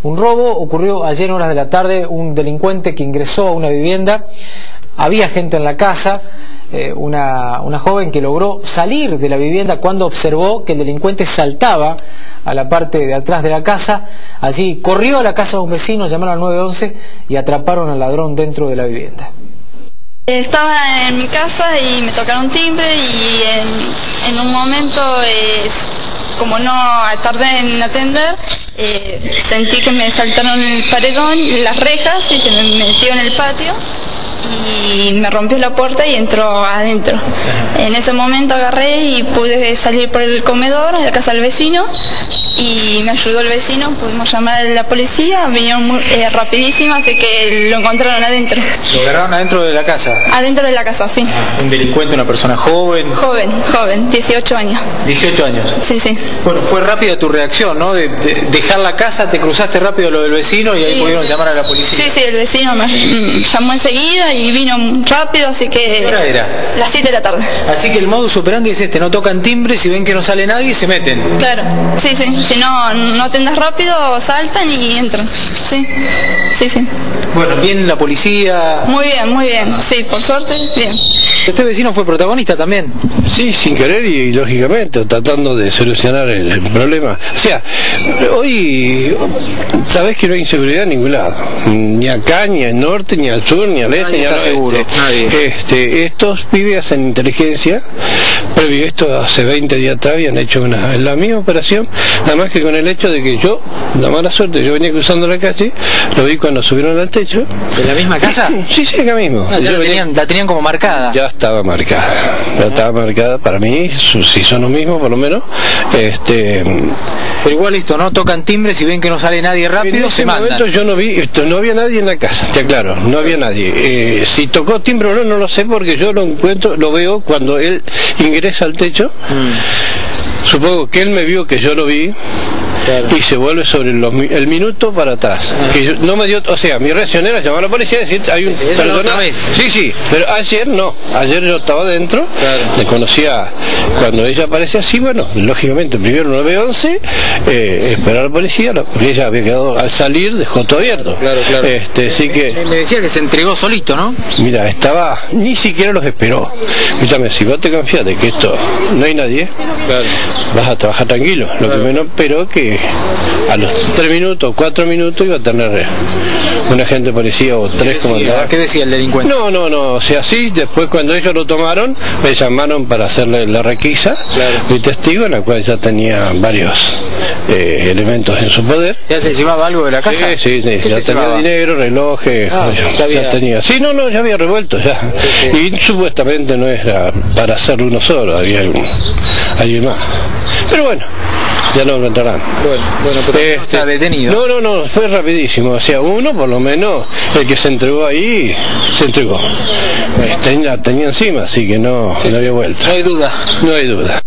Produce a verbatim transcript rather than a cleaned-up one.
Un robo ocurrió ayer en horas de la tarde. Un delincuente que ingresó a una vivienda, había gente en la casa, eh, una, una joven que logró salir de la vivienda cuando observó que el delincuente saltaba a la parte de atrás de la casa. Allí corrió a la casa de un vecino, llamaron al nueve once y atraparon al ladrón dentro de la vivienda. Estaba en mi casa y me tocaron timbre y en, en un momento, eh, como no tardé en atender, eh, sentí que me saltaron el paredón, las rejas y se me metió en el patio y me rompió la puerta y entró adentro. En ese momento agarré y pude salir por el comedor a la casa del vecino y me ayudó el vecino, pudimos llamar a la policía, vinieron muy, eh, rapidísimo, así que lo encontraron adentro. ¿Lo agarraron adentro de la casa? Adentro de la casa, sí. ¿Un delincuente, una persona joven? Joven, joven, dieciocho años. dieciocho años. Sí, sí. Bueno, fue rápida tu reacción, ¿no? De, de dejar la casa, te cruzaste rápido lo del vecino y sí, ahí pudieron llamar a la policía. Sí, sí, el vecino me llamó enseguida y vino rápido, así que... ¿Qué hora era? Las siete de la tarde. Así que el modus operandi es este, no tocan timbre, si ven que no sale nadie, se meten. Claro, sí, sí. Si no, no atendas rápido, saltan y entran. Sí, sí, sí. Bueno, bien la policía... Muy bien, muy bien. Sí, por suerte, bien. ¿Este vecino fue protagonista también? Sí, sin querer y, y lógicamente, tratando de solucionar el, el problema. O sea, hoy, sabés que no hay inseguridad en ningún lado. Ni acá, ni al norte, ni al sur, ni al este, nadie ni al está oeste. Seguro, nadie. Este, estos pibes hacen inteligencia. Previo a esto, hace veinte días atrás habían hecho una, la misma operación, nada más que con el hecho de que yo, la mala suerte, yo venía cruzando la calle, lo vi cuando subieron al techo. ¿De la misma casa? Sí, sí, acá mismo. Ah, ya la tenían, la tenían como marcada. Ya estaba marcada, ya estaba marcada para mí, si son lo mismo por lo menos. Este, Pero igual esto, ¿no? Tocan timbre, si ven que no sale nadie rápido, en ese se mandan. momento yo no vi, esto, no había nadie en la casa, te aclaro, no había nadie. Eh, si tocó timbre o no, no lo sé porque yo lo encuentro, lo veo cuando él ingresa al techo. Mm. Supongo que él me vio que yo lo vi. Claro. Y se vuelve sobre los, el minuto para atrás. Ah. Que yo, no me dio, o sea, mi reacción era llamar a la policía y decir, hay un sí, perdona, vez. Sí, sí, pero ayer no, ayer yo estaba dentro, claro. Le conocía cuando ella aparece así, bueno, lógicamente primero nueve once, eh, esperar a la policía, porque ella había quedado, al salir dejó todo abierto. Claro, claro. Este, así que me decía que se entregó solito, ¿no? Mira, estaba, ni siquiera los esperó. Escúchame, si vos te confías de que esto no hay nadie, claro, vas a trabajar tranquilo, lo claro. que menos espero que a los tres minutos, cuatro minutos iba a tener un agente de policía o tres como andaba. ¿Qué decía el delincuente? No, no, no, o sea, sí, después cuando ellos lo tomaron, me llamaron para hacerle la requisa, claro, mi testigo, en la cual ya tenía varios eh, elementos en su poder. ¿Ya se llevaba algo de la casa? Sí, sí, sí, ya tenía llevaba? dinero, relojes, ah, ya, había... ya tenía. Sí, no, no, ya había revuelto ya. Sí, sí. Y supuestamente no era para hacerlo uno solo, había algún, alguien más. Pero bueno, ya lo encontrarán. Bueno, bueno, pero este, no está detenido. No, no, no, fue rapidísimo. O sea, uno por lo menos, el que se entregó ahí, se entregó. Tenía, tenía encima, así que no, no había vuelta. No hay duda. No hay duda.